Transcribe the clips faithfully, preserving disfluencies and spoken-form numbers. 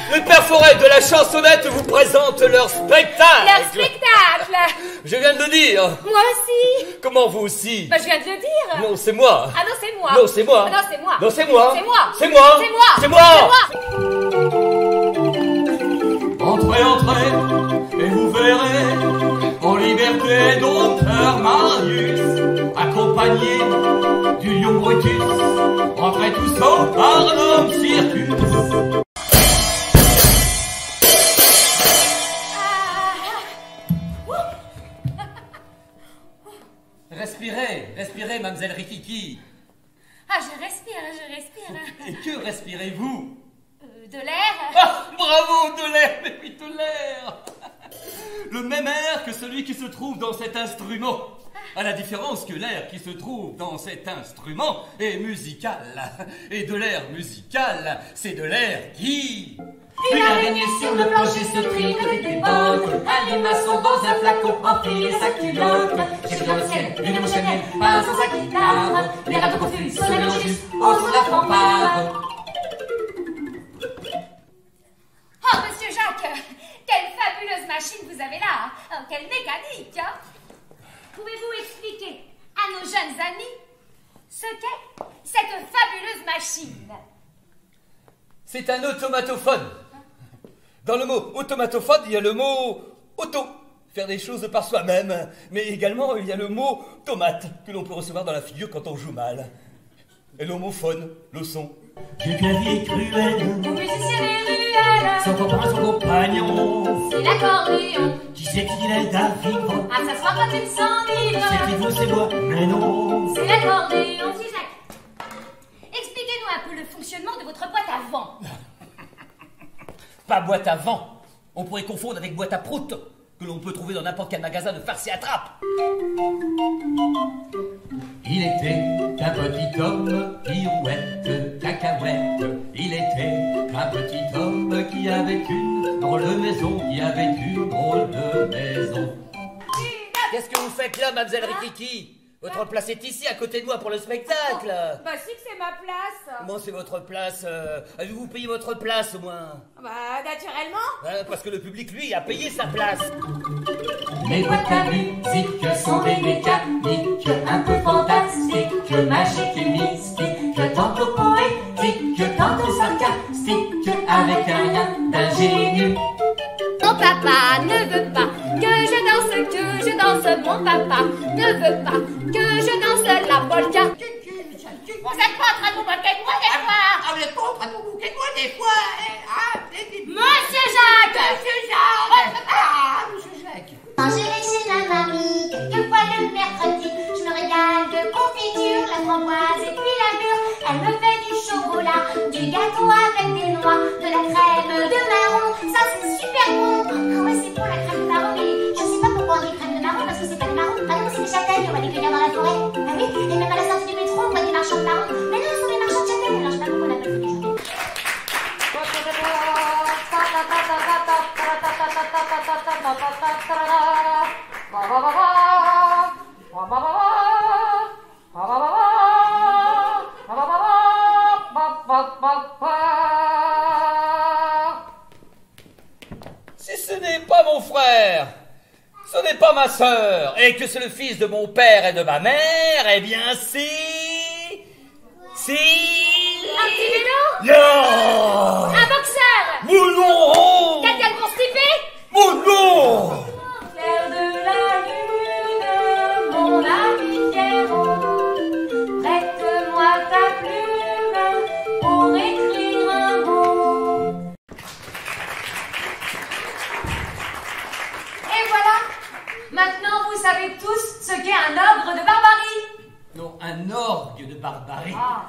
Les Pères Forêt de la chansonnette vous présentent leur spectacle. Leur spectacle. Je viens de le dire. Moi aussi. Comment vous aussi? Bah je viens de le dire. Non, c'est moi. Ah non, c'est moi. Non, c'est moi. Ah non, c'est moi. Non, c'est moi. C'est moi. C'est moi. C'est moi. C'est moi. Entrez, entrez, et vous verrez, en liberté, docteur Marius, accompagné du lion Brutus, entrez tous au Barnum Circus. Respirez, respirez, mademoiselle Rikiki. Ah, je respire, je respire. Et que respirez-vous? Euh, de l'air. Ah, bravo, de l'air, mais oui, de l'air. Le même air que celui qui se trouve dans cet instrument. À la différence que l'air qui se trouve dans cet instrument est musical. Et de l'air musical, c'est de l'air qui... Une araignée sur le plancher se tricote des bottes, un limaçon dans un flacon enfile sa culotte. J'ai vu dans le ciel une émotionnelle passe sans sa guitare, les radeaux confus se mélangent juste autour de la fanfare. Oh, monsieur Jacques, quelle fabuleuse machine vous avez là. Oh, quelle mécanique. Hein. Pouvez-vous expliquer à nos jeunes amis ce qu'est cette fabuleuse machine? C'est un automatophone. Dans le mot automatophone, il y a le mot auto, faire des choses par soi-même. Mais également, il y a le mot tomate, que l'on peut recevoir dans la figure quand on joue mal. Et l'homophone, le son. Du clavier cruel, Au musicien des ruelles, son copain, son compagnon, c'est l'accordéon. qui sait qu'il est à vivre, À s'asseoir quand il s'enivre, c'est qui veut, c'est moi, mais non. c'est l'accordéon. Monsieur Jacques, expliquez-nous un peu le fonctionnement de votre boîte à vent. Pas boîte à vent. On pourrait confondre avec boîte à prout, que l'on peut trouver dans n'importe quel magasin de farce et attrape. Il était un petit homme, pirouette, cacahuète. Il était un petit homme qui avait une drôle de maison, qui avait une drôle de maison. Qu'est-ce que vous faites là, mademoiselle Rikiki? Votre place est ici, à côté de moi, pour le spectacle. Bah si que c'est ma place. Comment c'est votre place? euh, Avez-vous payé votre place, au moins? Bah naturellement. Euh, Parce que le public, lui, a payé sa place. Les boîtes à musique sont des mécaniques un peu fantastiques, magiques et mystiques, tantôt poétiques, tantôt sarcastiques, avec un rien d'ingénieux. Mon papa ne veut pas que je danse, que je danse. Mon papa ne veut pas que je danse la polka. Vous êtes pas en train de vous moquer de moi des fois? Ah, vous êtes pas en train de vous moquer de moi des fois, hein? Ah, Monsieur Jacques. Monsieur Jacques! Ah, Monsieur Jacques! Quand je vais chez la mamie, quelquefois le mercredi, je me régale de confiture, la framboise et puis la mûre. Elle me fait du chocolat, du gâteau avec des noix, de la crème de marron, ça c'est super bon. Ah ouais, c'est bon la crème de marron, mais je sais pas pourquoi on dit crème de marron, parce que c'est pas du marron. Ah non, c'est des châtaignes, on va les cueillir dans la forêt. Ah oui, et même à la sortie du métro, on voit des marchands de marron. Mais non, ce sont des marchands de châtaignes, alors je sais pas pourquoi on appelle ça des châtaignes. Si ce n'est pas mon frère, ce n'est pas ma sœur, et que c'est le fils de mon père et de ma mère, eh bien c'est... C'est... Un petit vélo? Non! Un boxeur? Mon nom! Quelqu'un de constipé? Mon nom! Clair de la lune, mon ami Pierrot, prête-moi ta plume pour écrire un mot. Et voilà, maintenant vous savez tous ce qu'est un ogre de barbarie. Non, un orgue de barbarie. Ah,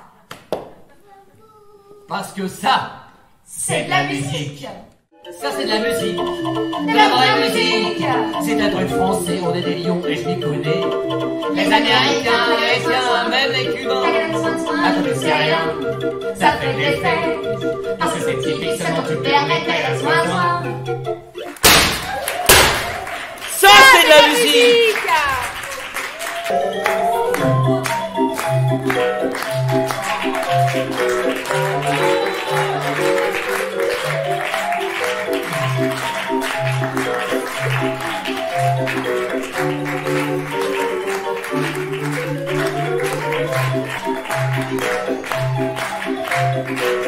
Parce que ça, c'est de la musique. ça c'est de la musique. De la vraie musique. C'est un truc français, on est des lions et je m'y connais. Les Américains, les Haïtiens, même les Cubains. À côté c'est rien, ça fait des faits. Parce que c'est typique, seulement tu permets de soin, soin. Ça, c'est de la musique! Thank you.